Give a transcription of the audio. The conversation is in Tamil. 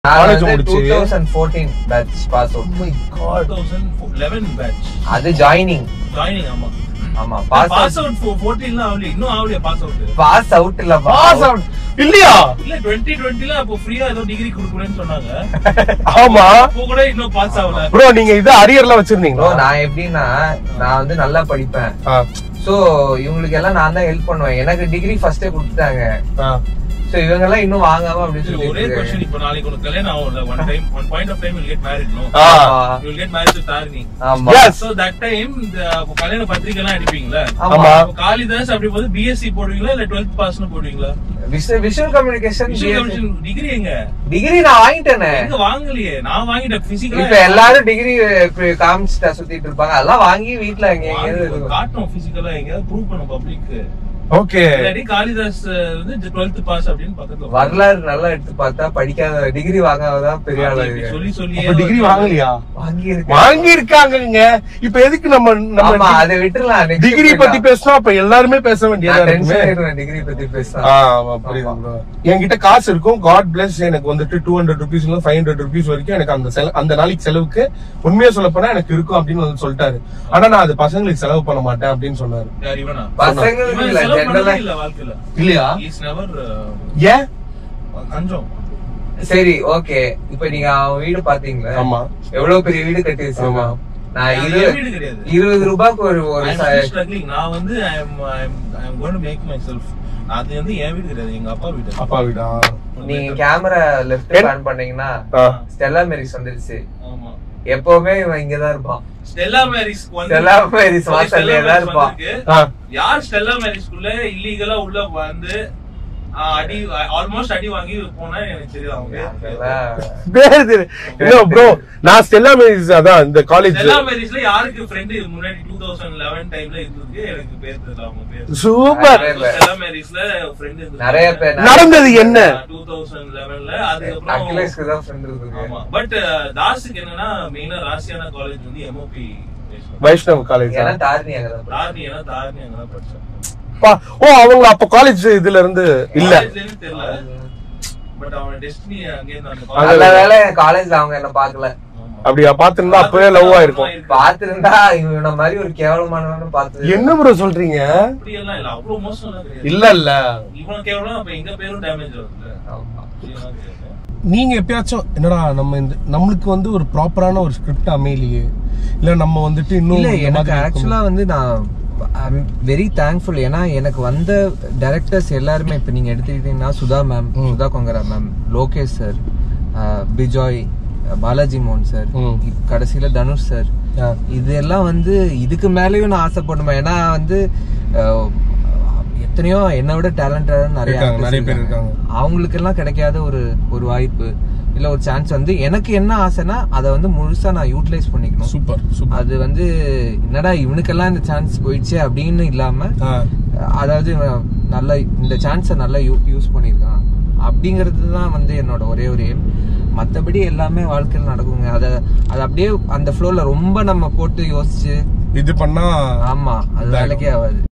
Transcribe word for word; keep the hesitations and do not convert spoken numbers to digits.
காலேஜ் முடிச்சு twenty fourteen batch pass out. Oh my god. twenty eleven batch. அது joining. Joining ஆமா. ஆமா pass pass out fourteen ல ஆவல இன்னும் ஆவல pass out. pass out இல்ல pass out இல்லையா? இல்ல twenty twenty ல அப்போ ஃப்ரீயா ஏதோ டிகிரி கொடுக்குறேன்னு சொன்னாங்க. ஆமா. அப்போ கூட இன்னும் பாஸ் ஆவல. bro நீங்க இது அரியர்ல வச்சிருந்தீங்களா? bro நான் எப்படின்னா நான் வந்து நல்லா படிப்பேன். சோ இவங்களுக்கு எல்லாம் நான் தான் ஹெல்ப் பண்ணுவேன். எனக்கு டிகிரி ஃபர்ஸ்டே கொடுத்தாங்க. சோ இவங்க எல்லாம் இன்னும் வாங்காம அப்படி சொல்லி ஒரே क्वेश्चन இப்போ நாளைக்கு உனக்கு கல்யாணம் ஆகும்ல one time one point of time you will get married no you will get married to Tarini ஆமா so that time the கல்யாண பத்திரிகை எல்லாம் அடிப்பீங்களா ஆமா காளிதாஸ் அப்படி போது B S c போடுவீங்களா இல்ல twelfth பாஸ் னு போடுவீங்களா விஷுவல் கம்யூனிகேஷன் டிகிரி எங்க டிகிரி நான் வாங்கிட்டேனே எங்க வாங்கலையே நான் வாங்கிட்டேன் பிசிக்கலா இப்ப எல்லாரும் டிகிரி காமிச்சிட்டா சுத்திட்டு இருப்பாங்க எல்லாம் வாங்கி வீட்ல எங்க எங்க காட்டணும் பிசிக்கலா எங்க ப்ரூவ் பண்ணனும் பப்ளிக் ஓகே ரெடி காளிதாஸ் வந்து twelfth பாஸ் அப்படினு பக்கத்துல வரலாறு நல்லா எடுத்து பார்த்தா படிக்காத டிகிரி வாங்காததான் பெரிய ஆளு சொல்லி சொல்லி அப்ப டிகிரி வாங்கலையா வாங்கி இருக்கு வாங்கி இருக்காங்கங்க இப்ப எதுக்கு நம்ம நம்ம அதை விட்டுறலாம் டிகிரி பத்தி பேசினா அப்ப எல்லாருமே பேச வேண்டியதா இருக்குமே டிகிரி பத்தி பேசலாம் ஆ புரியுது என்கிட்ட காசு இருக்கும் காட் பிளஸ் எனக்கு வந்துட்டு two hundred rupees ல five hundred rupees வரைக்கும் எனக்கு அந்த அந்த நாளைக்கு செலவுக்கு உண்மையா சொல்ல போனா எனக்கு இருக்கும் அப்படின்னு வந்து சொல்லிட்டாரு ஆனா நான் அது பசங்களுக்கு செலவு பண்ண மாட்டேன் அப்படின்னு சொன்னாரு யார் இவனா பசங்களுக்கு இல்ல இல்ல வாழ்க்கையில இல்லையா இஸ் நெவர் ஏன் கஞ்சம் சரி ஓகே இப்போ நீங்க அவன் வீடு பாத்தீங்களா ஆமா எவ்வளவு பெரிய வீடு கட்டி வச்சிருக்கான் நான் இருபது ரூபாய்க்கு ஒரு ஒரு நான் வந்து I am I am going to make myself அது வந்து என் வீடு கிடையாது எங்க அப்பா வீடு அப்பா வீடா நீங்க கேமரா லெஃப்ட் பிளான் பண்ணீங்கன்னா ஸ்டெல்லா மேரிஸ் வந்துருச்சு ஆமா எப்பவுமே இவன் இங்கதான் இருப்பான் ஸ்டெல்லா மேரிஸ் ஸ்டெல்லா மேரிஸ் வாசல்ல தான் இருப்பான் யார் ஸ்டெல்லா மேரிஸ்க்குள்ள இல்லீகலா உள்ள வந்து அடி ஆல்மோஸ்ட் அடி வாங்கி போனா எனக்கு தெரியும் இல்ல ப்ரோ நான் ஸ்டெல்லா மேரிஸ் அதான் இந்த காலேஜ் ஸ்டெல்லா மேரிஸ்ல யாருக்கு ஃப்ரெண்ட் முன்னாடி twenty eleven டைம்ல இருந்தது எனக்கு பேர் தெரியல அவங்க பேர் சூப்பர் ஸ்டெல்லா மேரிஸ்ல ஃப்ரெண்ட் இருந்தது நிறைய பேர் நடந்தது என்ன twenty eleven ல அதுக்கு அப்புறம் அகிலேஷ்க்கு தான் ஃப்ரெண்ட் இருந்தது ஆமா பட் தாஸ்க்கு என்னன்னா மெயினா ராசியானா காலேஜ் வந்து M O P Vaishnav college ஏனா தாரணி அங்க தான் தாரணி ஏனா தாரணி அங்க தான் படிச்சேன் ஓ அவங்க அப்ப காலேஜ் இதுல இருந்து இல்ல பட் அவன் டெஸ்டினி அங்கே நல்ல வேளை காலேஜ்ல அவங்க என்ன பார்க்கல அப்படியா பாத்துருந்தா அப்பவே லவ் ஆயிருக்கும் பாத்துருந்தா இவன மாதிரி ஒரு கேவலமானவன பாத்து என்ன ப்ரோ சொல்றீங்க அப்படி எல்லாம் இல்ல அவ்வளவு மோசம் இல்ல இல்ல இவன் கேவலம் அப்ப எங்க பேரும் டேமேஜ் ஆகுது நீங்க எப்பயாச்சும் என்னடா நம்ம இந்த நம்மளுக்கு வந்து ஒரு ப்ராப்பரான ஒரு ஸ்கிரிப்ட் அமையலையே இல்ல நம்ம வந்துட்டு இன்னும் இல்ல எனக்கு ஆக்சுவலா வந்து நான் ஐம் வெரி தேங்க்ஃபுல் ஏன்னா எனக்கு வந்த டைரக்டர்ஸ் எல்லாருமே இப்ப நீங்க எடுத்துக்கிட்டீங்கன்னா Sudha ma'am Sudha Kongara ma'am Lokesh sir Bijoy Balaji மோகன் சார் கடைசியில தனுஷ் சார் இதெல்லாம் வந்து இதுக்கு மேலயும் நான் ஆசைப்படுவேன் ஏன்னா வந்து எத்தனையோ என்னை விட டேலண்டட் நிறைய பேர் இருக்காங்க அவங்களுக்கு எல்லாம் கிடைக்காத ஒரு ஒரு வாய்ப்பு இல்ல ஒரு சான்ஸ் வந்து எனக்கு என்ன ஆசைனா அதை வந்து முழுசா நான் யூட்டிலைஸ் பண்ணிக்கணும் சூப்பர் அது வந்து என்னடா இவனுக்கெல்லாம் இந்த சான்ஸ் போயிடுச்சு அப்படின்னு இல்லாம அதாவது நல்ல இந்த சான்ஸை நல்லா யூஸ் பண்ணிருக்கான் அப்படிங்கிறது தான் வந்து என்னோட ஒரே ஒரு எய்ம் மற்றபடி எல்லாமே வாழ்க்கையில் நடக்குங்க அதை அது அப்படியே அந்த ஃப்ளோல ரொம்ப நம்ம போட்டு யோசிச்சு இது பண்ணா ஆமா அது வேலைக்கே ஆகாது.